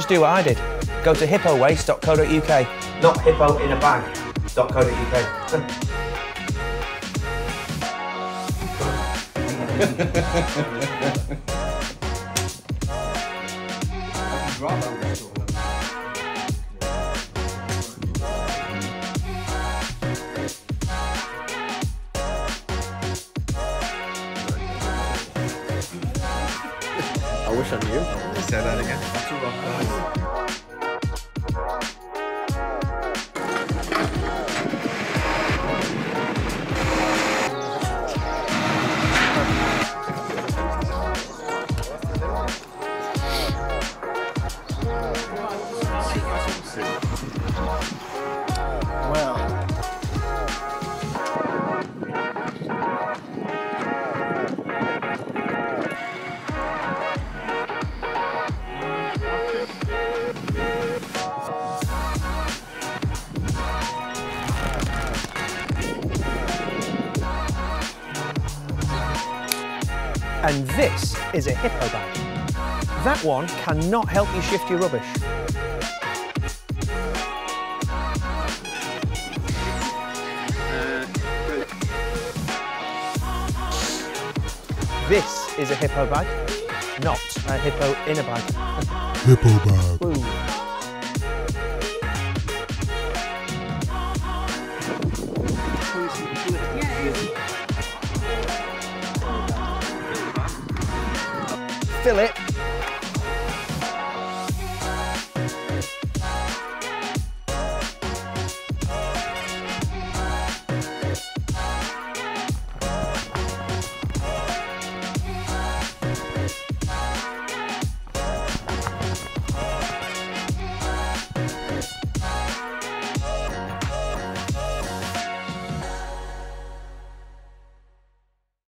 do what I did. Go to hippowaste.co.uk. Not hippoinabag.co.uk. I wish I knew. Say that again. That's a rock guys. Well. And this is a Hippobag. That one cannot help you shift your rubbish. This is a Hippobag, not a hippo in a bag. Hippobag. Ooh. Fill it